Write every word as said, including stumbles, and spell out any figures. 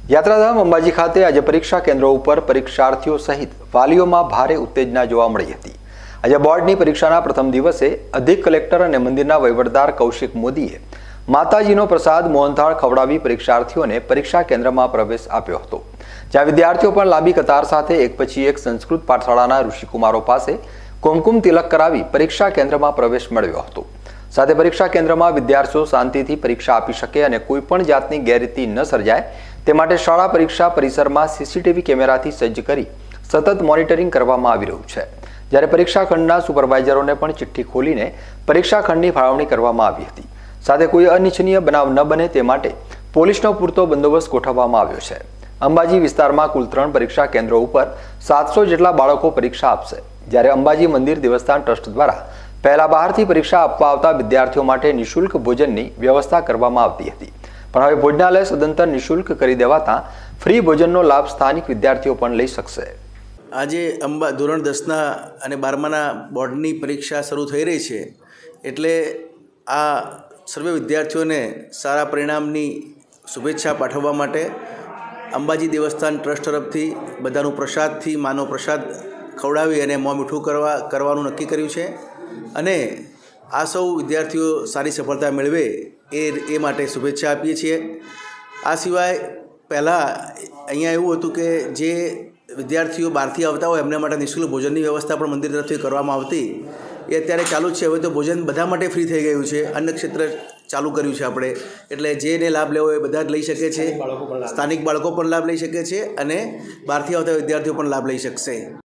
યાત્રાધામ અંબાજી ખાતે આજે પરીક્ષા કેન્દ્રો ઉપર પરીક્ષાર્થીઓ સહિત વાલીઓમાં ભારે ઉત્તેજના જોવા મળી હતી। આજે બોર્ડની પરીક્ષાના પ્રથમ દિવસે અધિક કલેક્ટર અને મંદિરના વહીવટદાર કૌશિક મોદીએ માતાજીનો પ્રસાદ મોહનથાળ ખવડાવી પરીક્ષાર્થીઓને પરીક્ષા કેન્દ્રમાં પ્રવેશ આપ્યો હતો, જ્યાં વિદ્યાર્થીઓ પણ લાંબી કતાર સાથે એક પછી એક સંસ્કૃત પાઠશાળાના ઋષિકુમારો પાસે કુમકુમ તિલક કરાવી પરીક્ષા કેન્દ્રમાં પ્રવેશ મેળવ્યો હતો। સાથે પરીક્ષા કેન્દ્રમાં વિદ્યાર્થીઓ શાંતિથી પરીક્ષા આપી શકે અને કોઈ પણ જાતની ગેરરીતિ ન સર્જાય તે માટે શાળા પરીક્ષા પરિસરમાં સીસીટીવી કેમેરાથી સજ્જ કરી સતત મોનિટરિંગ કરવામાં આવી રહ્યું છે। જ્યારે પરીક્ષા ખંડના સુપરવાઇઝરોને પણ ચિઠ્ઠી ખોલીને પરીક્ષા ખંડની ફાળવણી કરવામાં આવી હતી। સાથે કોઈ અનિચ્છનીય બનાવ ન બને તે માટે પોલીસનો પૂરતો બંદોબસ્ત ગોઠવવામાં આવ્યો છે। અંબાજી વિસ્તારમાં કુલ ત્રણ પરીક્ષા કેન્દ્રો ઉપર સાતસો જેટલા બાળકો પરીક્ષા આપશે, જ્યારે અંબાજી મંદિર દેવસ્થાન ટ્રસ્ટ દ્વારા પહેલા બહારથી પરીક્ષા આપવા આવતા વિદ્યાર્થીઓ માટે નિઃશુલ્ક ભોજનની વ્યવસ્થા કરવામાં આવતી હતી, પણ હવે ભોજનાલય સદંતર નિઃશુલ્ક કરી દેવાતા ફ્રી ભોજનનો લાભ સ્થાનિક વિદ્યાર્થીઓ પણ લઈ શકશે। આજે અંબા ધોરણ દસના અને બારમાના બોર્ડની પરીક્ષા શરૂ થઈ રહી છે, એટલે આ સર્વે વિદ્યાર્થીઓને સારા પરિણામની શુભેચ્છા પાઠવવા માટે અંબાજી દેવસ્થાન ટ્રસ્ટ તરફથી બધાનું પ્રસાદથી માનો પ્રસાદ ખવડાવી અને મોં મીઠું કરવા કરવાનું નક્કી કર્યું છે અને આ સૌ વિદ્યાર્થીઓ સારી સફળતા મેળવે એ એ માટે શુભેચ્છા આપીએ છીએ। આ સિવાય પહેલાં અહીંયા એવું હતું કે જે વિદ્યાર્થીઓ બહારથી આવતા હોય એમના માટે નિઃશુલ્ક ભોજનની વ્યવસ્થા પણ મંદિર તરફથી કરવામાં આવતી, એ અત્યારે ચાલુ જ છે। હવે તો ભોજન બધા માટે ફ્રી થઈ ગયું છે, અન્ય ક્ષેત્ર ચાલુ કર્યું છે આપણે, એટલે જેને લાભ લેવો એ બધા જ લઈ શકે છે। સ્થાનિક બાળકો પણ લાભ લઈ શકે છે અને બહારથી આવતા વિદ્યાર્થીઓ પણ લાભ લઈ શકશે।